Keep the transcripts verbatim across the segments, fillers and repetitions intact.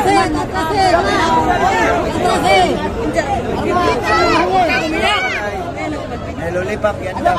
Lollipop yan daw.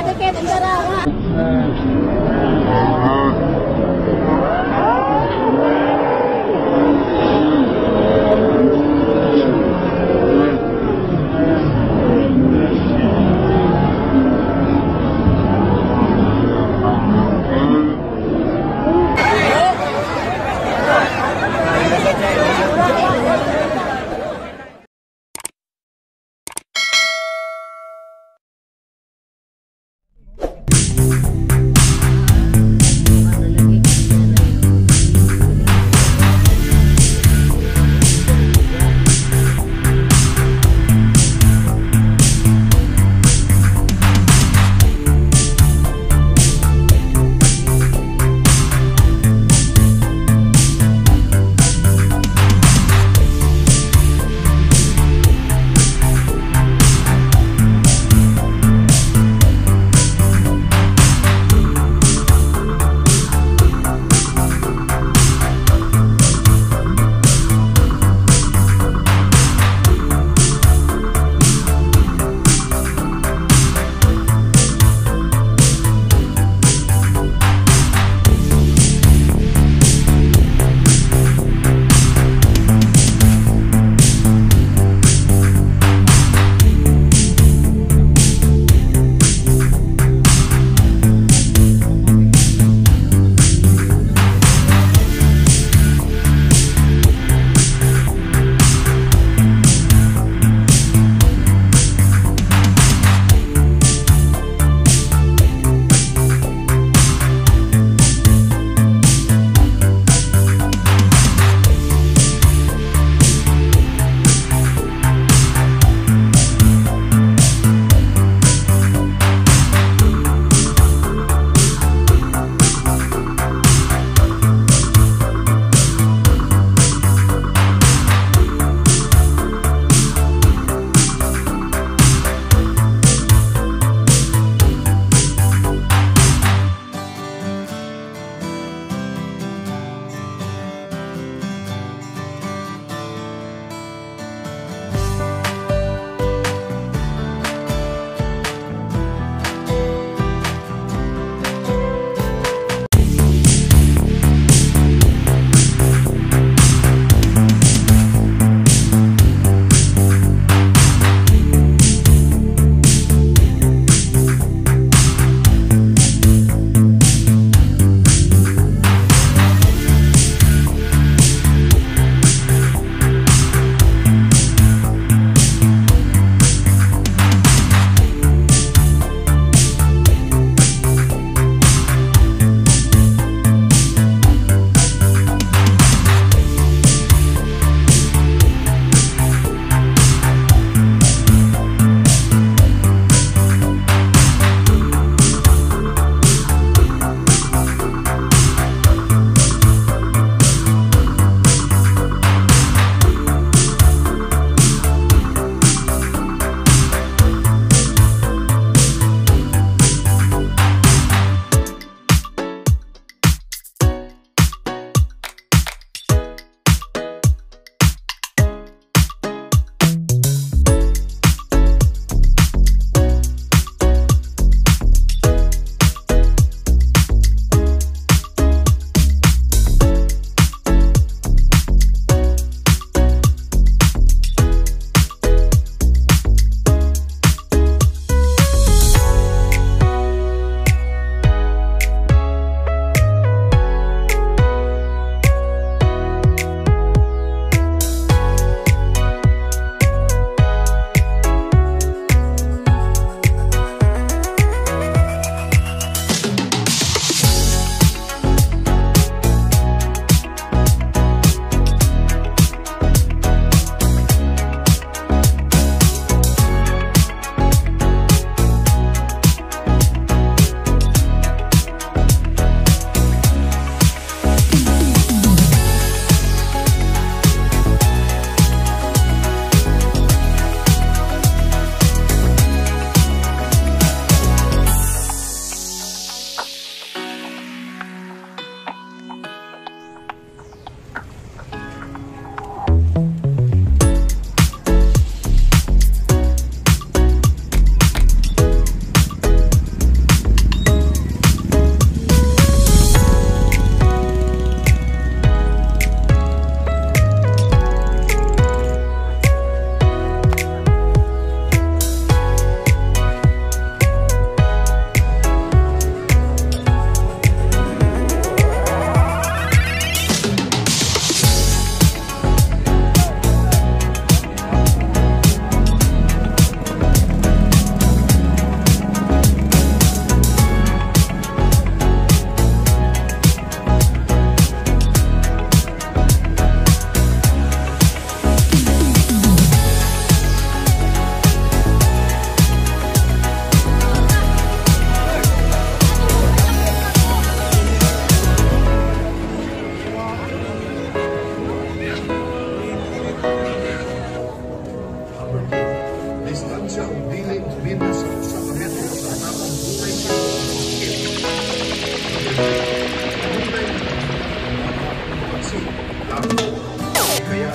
Bisaya.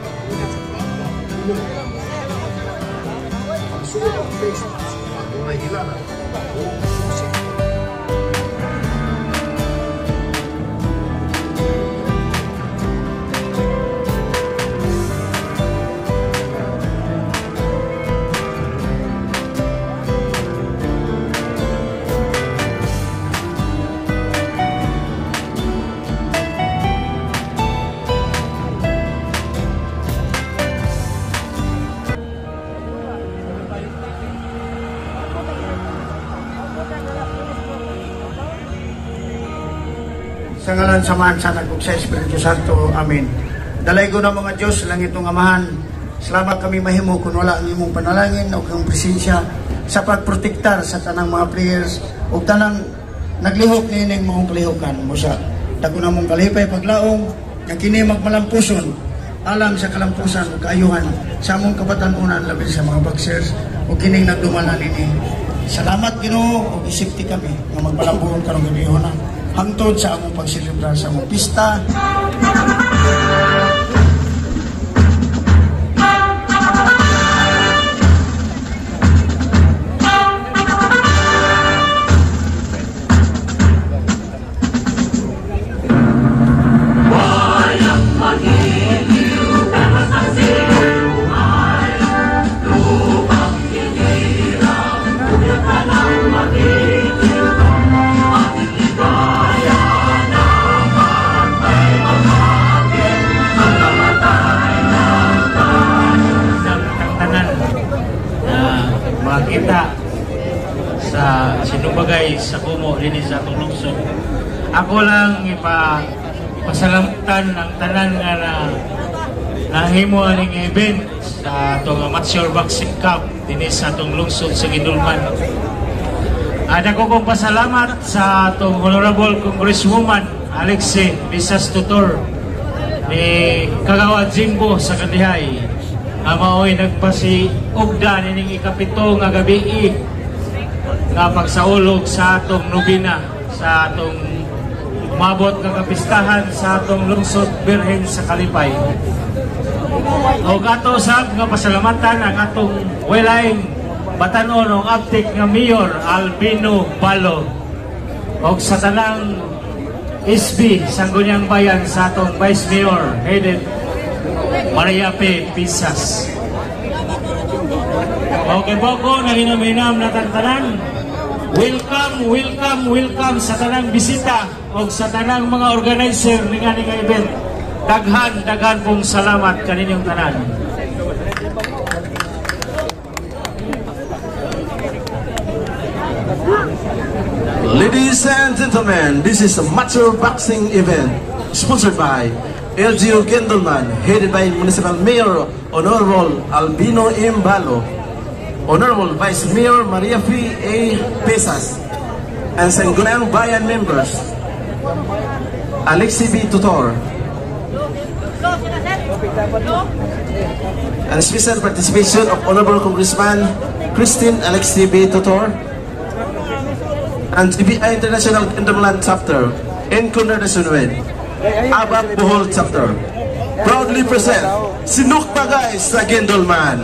Ang suot ang face mask, tunay hilala. Sa ngalan samahan sa nagkog sa Espiritu Santo. Amen. Dalay ko na mga Diyos, langit ng Amahan. Salamat kami mahimo kung wala ang imong panalangin o kung presensya sa pagprotektar sa tanang mga prayers o tanang naglihok nining mong kalihokan mo sa dako na mong kalipay paglaong na kini magmalampuson alang sa kalampusan o kaayuhan sa among kabatanunan labi sa mga boxers o kining nagdumalan ini. Salamat Ginoo o isipti kami nga magpalambuhon karong gabi na hangtod sa among pagsilibrar sa among pista. Kita sa sinubagay sa kumo din sa atong lungsod. Ako lang ipa pasalamatan ang tanan nga na nahimo aning event sa atong amateur boxing cup din sa atong lungsod sa Gindulman. Ada ko kong pasalamat sa atong Honorable Congresswoman Alexie Visas Tutor ni Kagawad Jimbo sa Kandihay. Amaoy nagpasiugda nining ikapito nga gabi nga pagsaulog sa atong nobina sa atong mabot nga kapistahan sa atong lungsod Birhen sa Kalipay. O gato sab nga pasalamatan ang atong welaing batanon o aptik nga Mayor Albino Balo o sa tanang S B Sangguniang Bayan sa atong Vice Mayor headed Maria P. Pisas. Okay po ko, naginam-inam na tantanan. Welcome, welcome, welcome sa tanang bisita o sa tanang mga organizer ng aning event. Daghan, daghan pong salamat kaninyong tanan. Ladies and gentlemen, this is a mature boxing event sponsored by L G U Gindulman, headed by Municipal Mayor Honorable Albino M. Balo, Honorable Vice Mayor Maria P. A. Pesas, and Sangguniang Bayan members Alexie B. Tutor, and special participation of Honorable Congressman Christine Alexie B. Tutor, and T B I International Gindulman Chapter, in Sunwed, Abab Bohol Chapter. Proudly present, Sinukta guys sa Gindulman.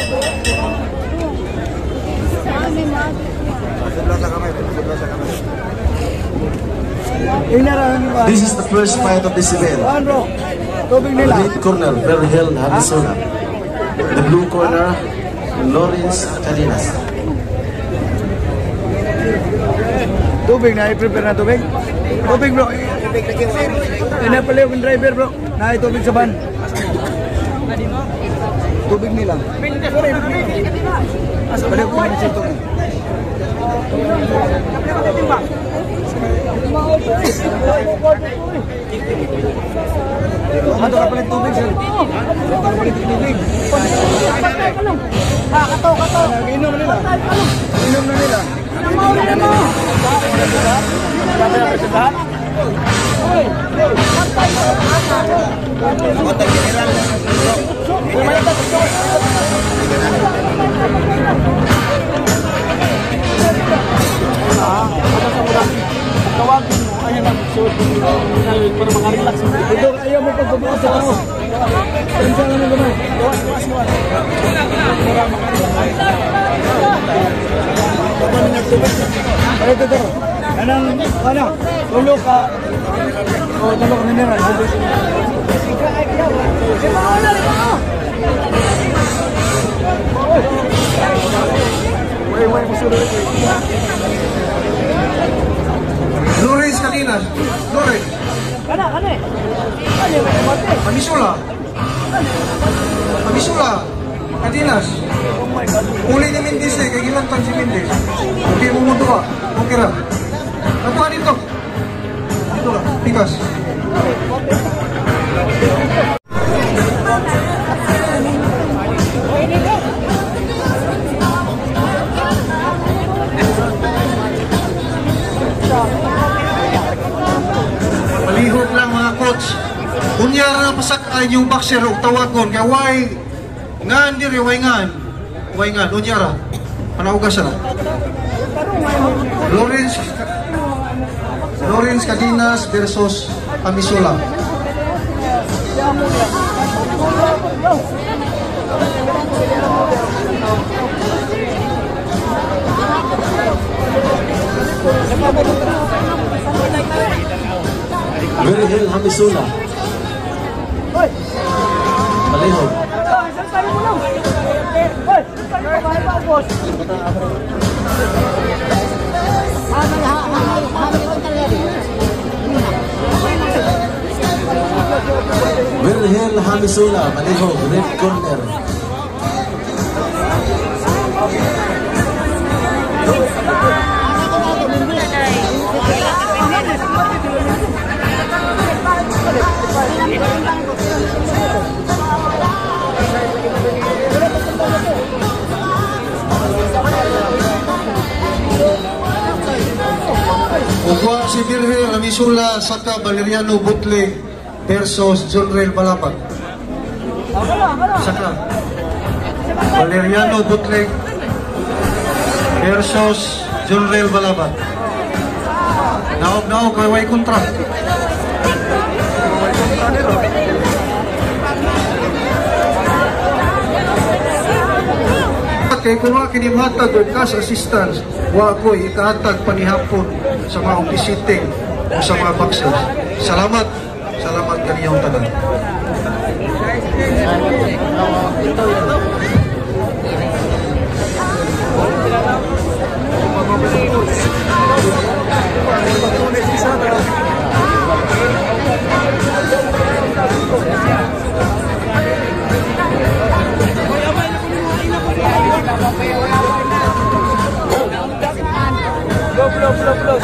This is the first fight of this event. The red corner, Verhel Habisona. The blue corner, Lawrence Calinas. Tubig na, i-prepare na tubig. Tubig bro. Ina pala yung driver bro. Na tubig sa van. Tubig nila. Asa pala yung kumain sa tubig. Ato ka pala yung tubig sir. Ato ka pala yung tubig. Kato, kato. Inom na nila. Inom na nila. Inom mo. Tawagin mo, ayan ang suot para makarelax. Ito, ayaw mo pagbabukas sa tangos. Pensa lang ang gamay. Ay, ito, ito. Anong, ano? Tulo ka. O, tulo ka mineral. Way, way, masulog. Lawrence Cadinas. Lawrence. Kana, kana eh. Ano yung Pamisula. Pamisula. Cadinas. Uli ni Mendes eh. Kaya gilantang si Mendes. Okay mo mo doa. Okay ra. Nato ka dito. Dito ka. Pikas. Malihog lang mga coach. Kunyara na pasak ay yung boxer o tawagon. Kaya why ngan diri, why ngan? Why ngan? Kunyara. Panaugas na. Lawrence Lawrence Cadinas versus Pamisula. Virgil Hamisula. Malihog. Virgil Hamisula, Malihog, red corner. Ugwa si Virgil Hamisula saka Valeriano Butle versus Jonrel Balapat. Saka Valeriano Butle versus Jonrel Balapat. Naog-naog kay way kontra. Kay kung mga kinimhatag o cash assistance, wa ako'y ikahatag panihapon sa mga officiating o sa mga boxers. Salamat. Salamat kaniyong tanan. Blow, blow, blow, blow.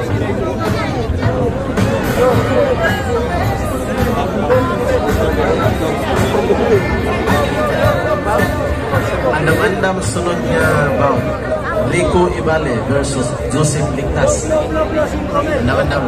Andam-andam sunod niya bout. Lico Ibale versus Joseph Ligtas. Andam-andam.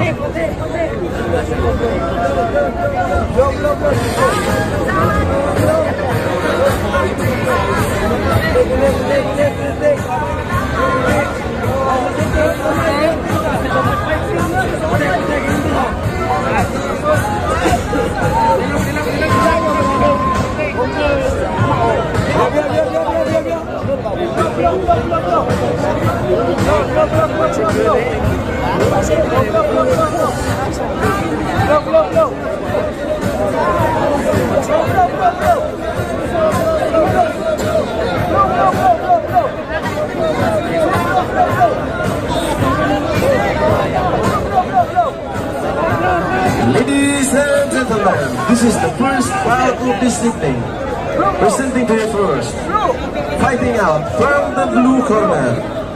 Ladies and gentlemen, this is the first bout of this evening. Presenting to you first, fighting out from the blue corner,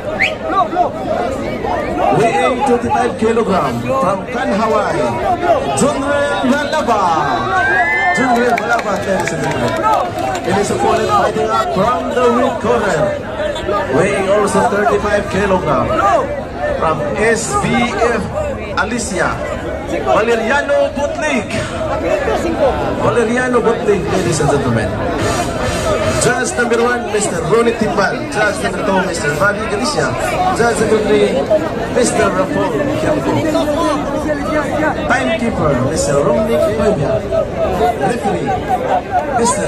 weighing twenty-five kilograms from Can Hawaii, Jonrel Balapat. Jonrel Balapat, ladies and gentlemen. It is opponent fighting out from the red corner, weighing also thirty-five kilograms from S B F Alicia, Valeriano Butlig. Valeriano Butlig, ladies and gentlemen. Judge number one, Mister Ronnie Timbal. Judge number two, Mister Bobby Galicia. Judge number three, Mister Rafael Kiampo. Timekeeper, Mister Romnick Pavia. Referee, Mister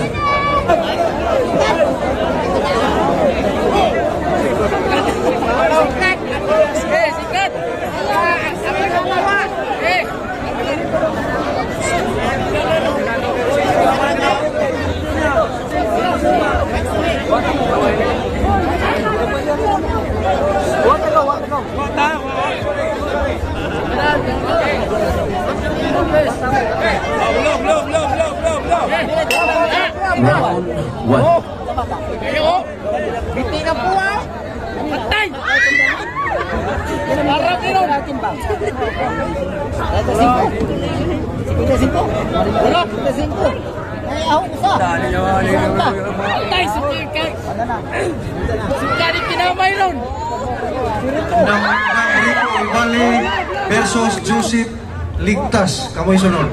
Round one. Biti na po ah! Patay! Harap nyo natin ba? Ito singko. Ito singko. Ito singko. Ay, ako kusa. Patay sa tingkay. Singkari kinamay nun. Namang Rico Ibali versus Joseph Ligtas. Kamoy sunod.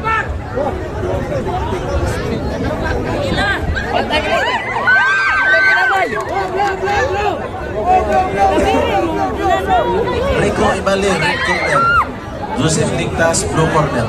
Patay ka na. Rico Ibali, red corner. Joseph Ligtas, blue corner.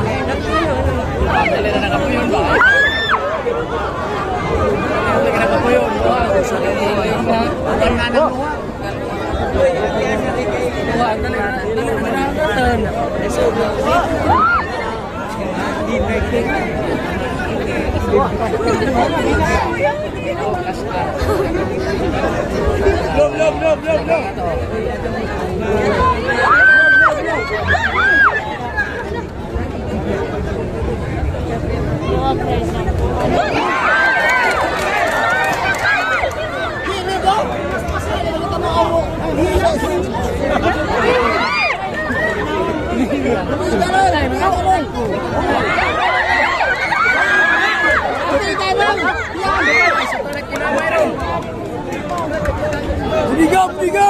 Look, look, look, look, look. Bigo, bigo.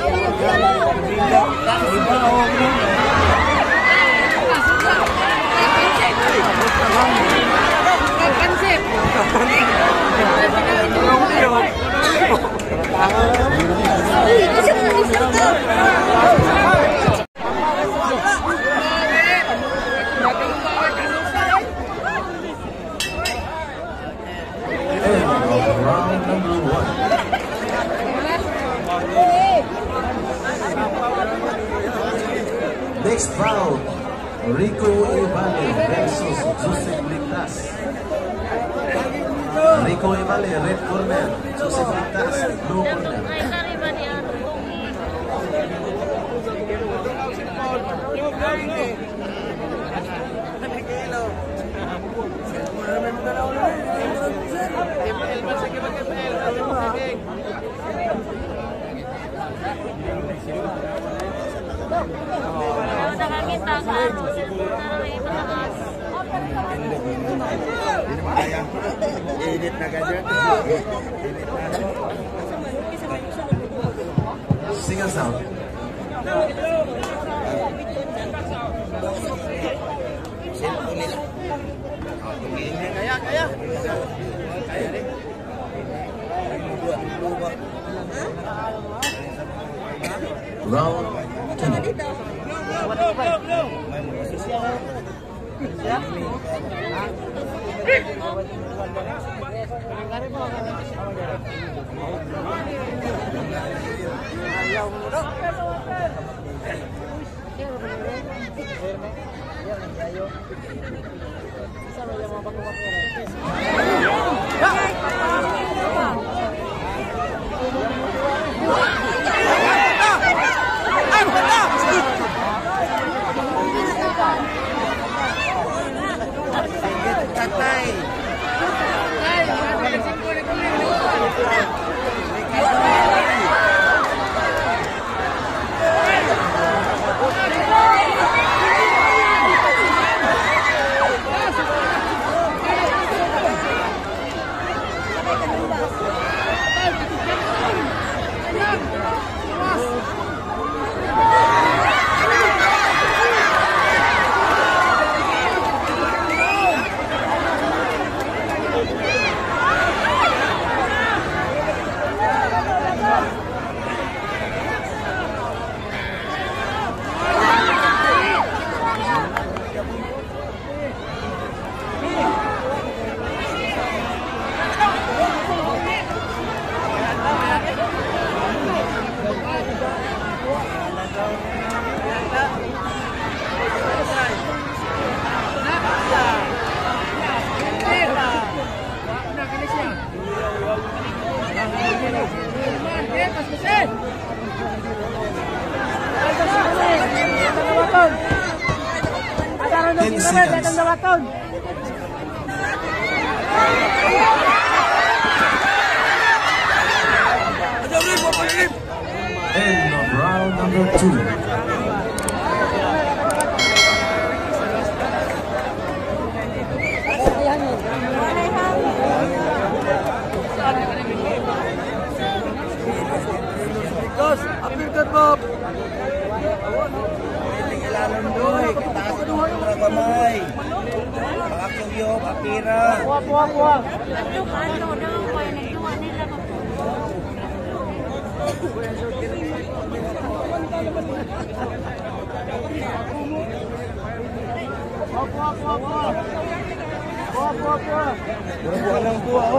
Round number one. Next round, Rico Ibali versus Joseph Ligtas. Rico Ibali, red corner. Joseph Ligtas, blue corner. Nakakita ka, Joseph Ligtas. Edit na ganyan. Single sound. Kaya, kaya. Round two. seconds. End of round number two. Dos, apirkan Bob. Ilalon doy, kita sa mga kamay. Pakakyo, papira. Wap, wap, wap. Ito ka, ano daw, kaya nagawa nila ko. Wap, wap, wap, wap. Wap, wap, wap. Buwan lang po ako.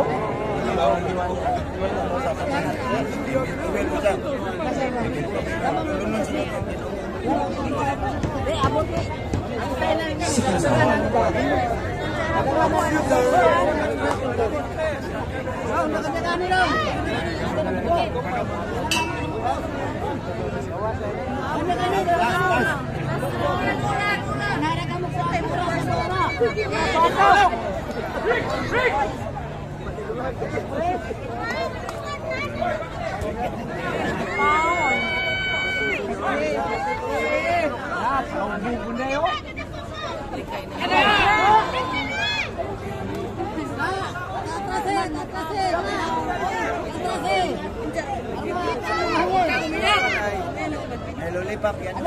Hello, lipak yan.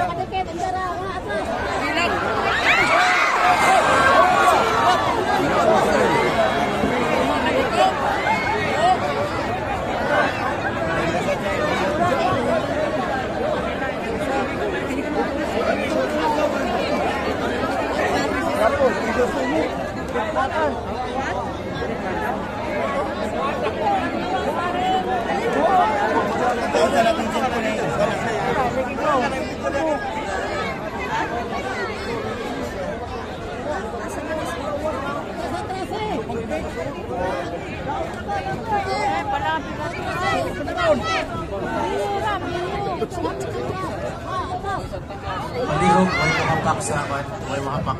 Palihog, may makapak sa akin. May makapak.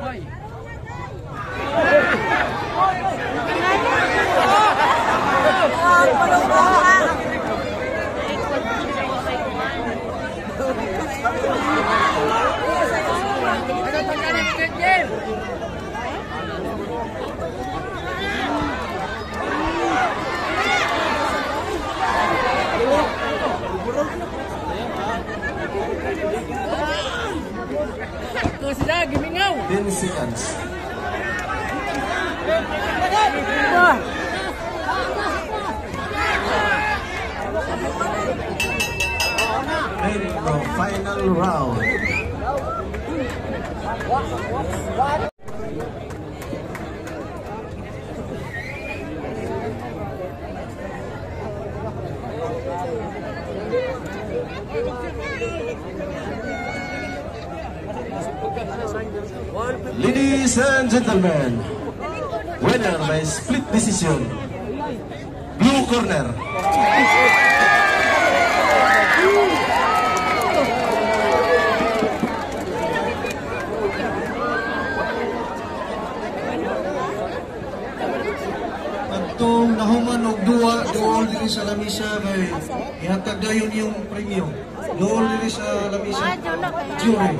ten seconds. In the final round. Ladies and gentlemen, winner by split decision, blue corner. Atong nahuman og duwa dool diri sa lamisa kay ihatag dayon yung premyo. Dool diri sa lamisa. Jury.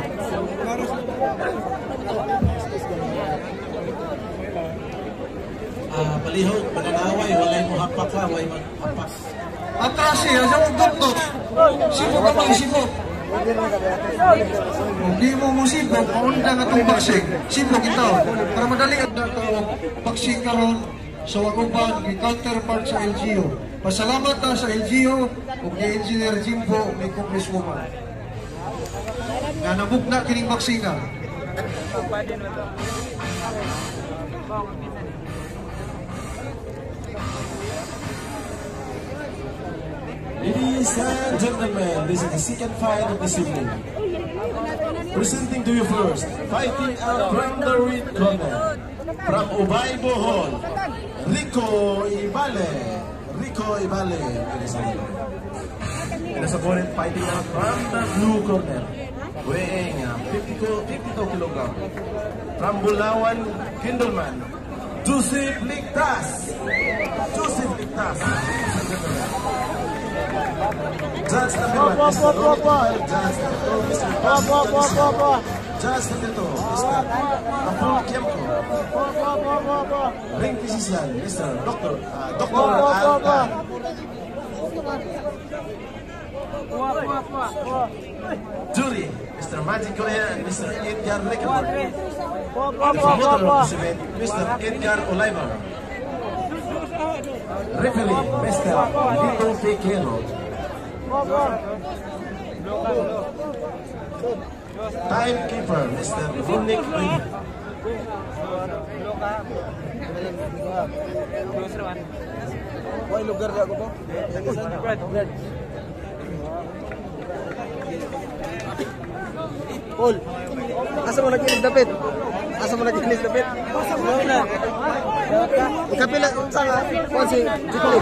Ah, palihog, mananaway, walay mo hapak ka, walay mo hapak. Atras siya sa doktor. Sibok ka pang sibok. Hindi mo mo sibok, maunda nga itong boxing. Sibok ito. Para madali ang natawag boxing karon sa waguban, ni counterpart sa L G U. Pasalamat na sa L G U o kay Engineer Jimbo, may congresswoman. Na nabugna kining boxing na. Ladies and gentlemen, this is the second fight of this evening. Presenting to you first, fighting out from the red corner, from Ubay Bohol, Rico Ibale. Rico Ibale. And his opponent fighting out from the blue corner, weighing uh, fifty-two, fifty-two kilograms. From Bulawan, Kindelman, Joseph Ligtas. Joseph Ligtas. Judge number one, Mister Ronnie. Judge number two, Mister Pastor. Judge number two, Mister Abdul Kiamko. Ring physician, Mister Doctor uh, Doctor Alta. Jury, Mister Magic Korea and Mister Edgar Lekeman. Promoter of this event, Mister Edgar Oliver. Referee, Mister Lito Pequeno. Timekeeper, Mister Ronick Ring. lugar ako po. Paul, asa mo nakinis dapit? Asa mo nakinis dapit? Asa mo na? Kapila sa kung si Jikuli.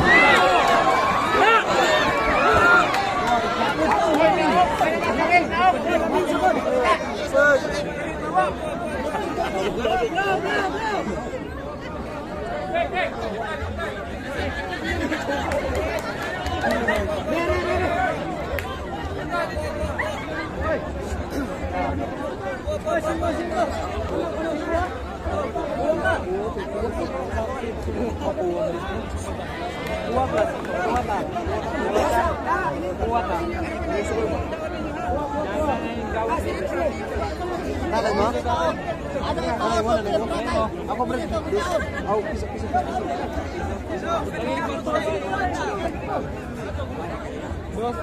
Nakay mo? Nakay mo? Ako bro. Ako pisok pisok. Bros.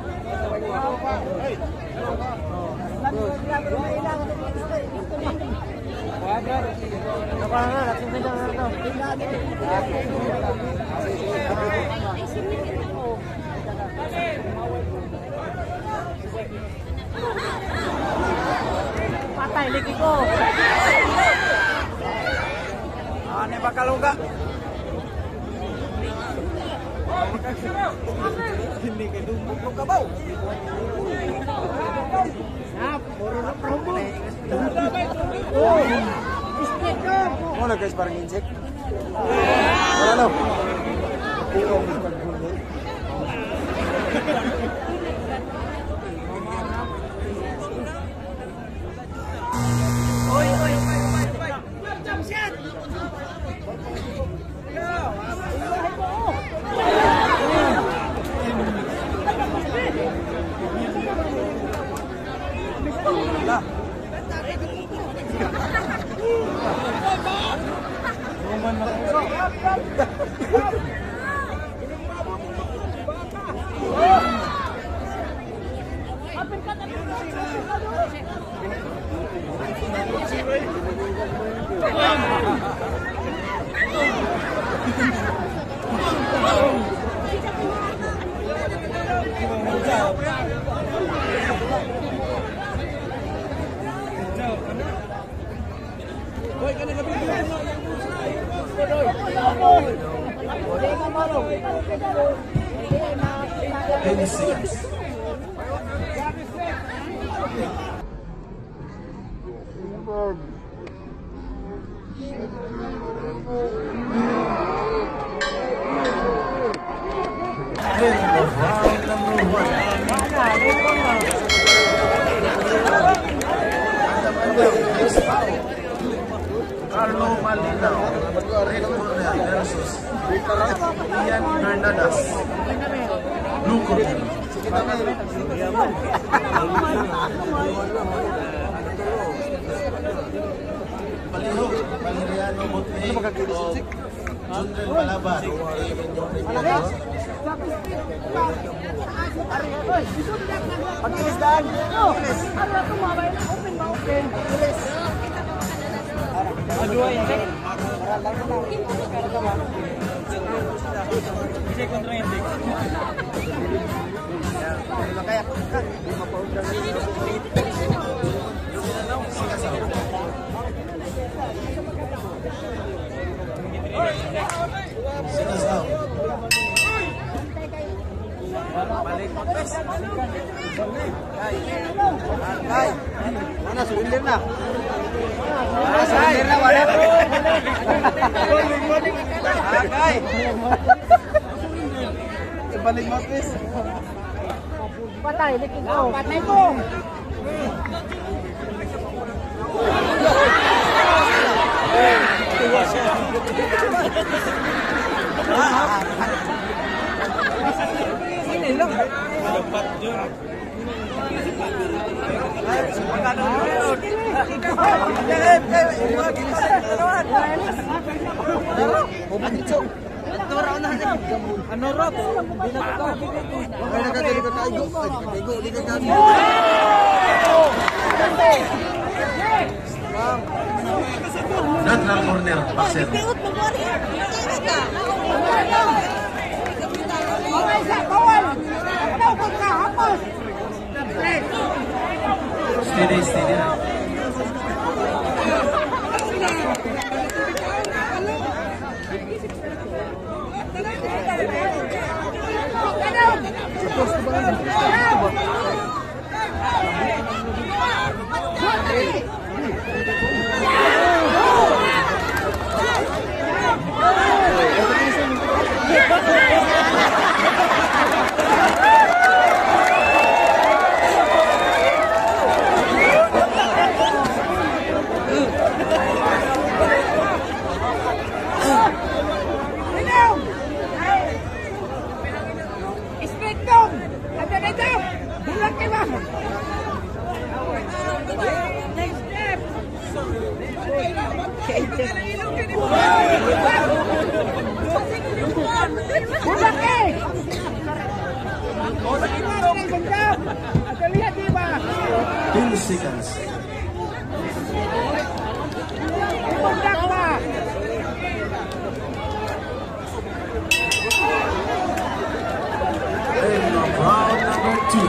Patay lagi ko. Ano ba kalungga? Hindi ka dumog ka ba? Ah, puro na promo. Oh, Istek ko. ano guys parang insect? Wala no. Puro pagbulo. Oy, oy, oy, oy. Jump shot. Ten seconds. End of round number one. Carlo Malinaw, Red Corner versus Ian Bernadas, Blue Corner. Palihog, Valeriano Botme, o Junrel Balaban, Pagkilis daan. Ano to mabay na open ba open? Dua insect. Balik Ay, mana sulindir na? Mana sulindir na, wala. Agay. Ibalik mo, please. Patay, likin ko. Patay ko. Sini lang. Dapat yun. Ano Rob? Ay nakadali ka kaigo. Kaigo di ka kami. Natural corner, boxer. Steady, steady. Ten seconds. And round number two.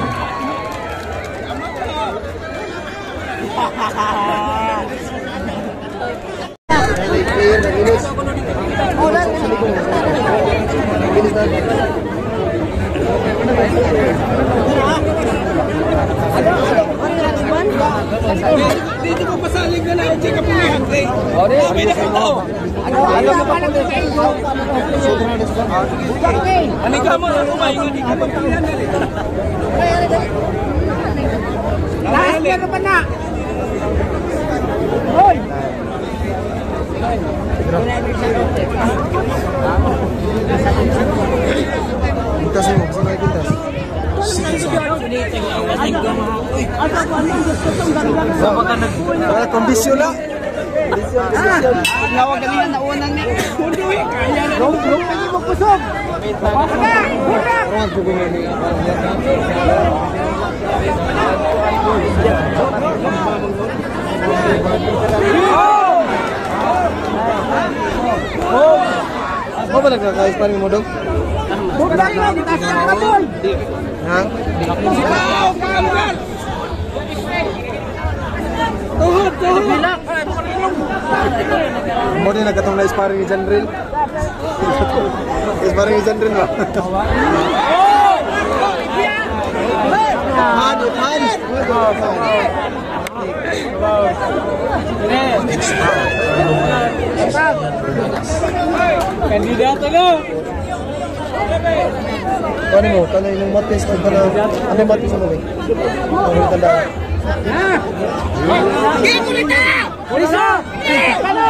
Dito ko pasalig na na check up mo yan. Ore, sabi na ko. Ano ano pa lang kayo? Ani ka mo na kumay hindi ka pa yan dali. Lahat ka pa na. Hoy. Pintas mo, saan ay pintas? Ah, kondisyon lang. Lawag kanina na unang ni. Long long lagi mo kusog. Wala, wala. Oh! Ano ba nagkakais pa rin mo, Dog? Bukan mo, tasan ka doon. Ha? Tuhod, tuhod. Mo din nagkatong na sparring ni Janril. Sparring ni Janril ba? Hand, hand. Kandidato na. Ano mo? Tanay ng matis o para ano matis mo ba? Ano tanda? Sige, kulit na! Pulisa! Ano?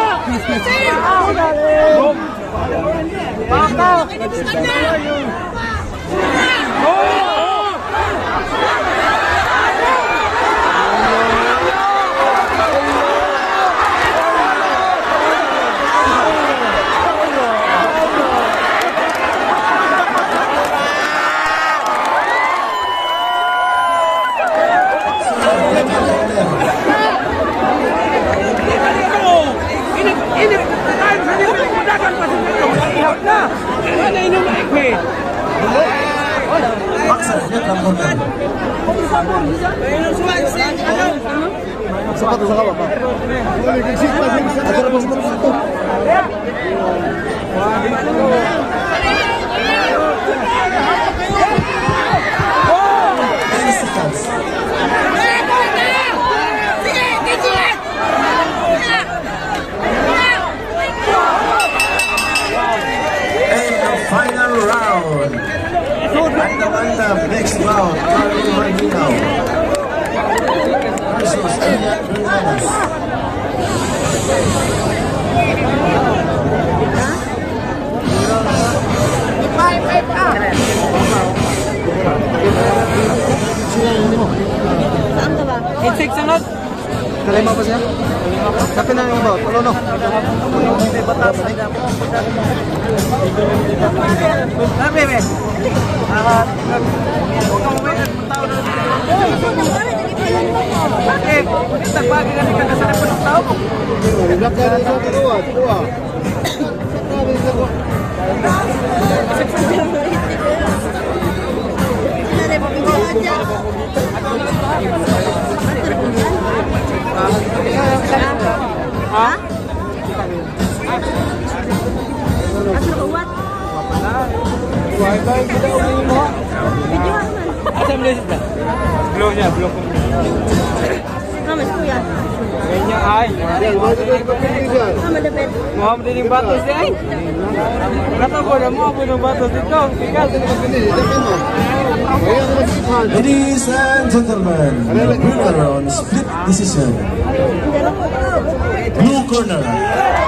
Baka! Sapatos sa kawa pa. Ato na po sapatos ito. Oh! Manda-manda, next round, Carlo Marino versus Elian Hernandez. Saan ka ba? Insik sunod. Kalima pa siya? Kapin na yung about. Ulo no? Ah, bebe. Ah, huwag kang uwi. Tao na. Bakit? Nagpagi ka ni kagasanin po ng tao mo. Black ka rin sa tiruwa. Tiruwa. Ha? Asal kuat? Why ba kita uwi mo? Asa mo siya? Blow niya, blow ko. Kamu kuya. Kanya ay. Kamu dapat. Mo mo din batos di ay. Kata ko na mo mo ng batos dito. Ikaw din mo din dito mo. Ladies and gentlemen, the winner on split decision. Blue corner,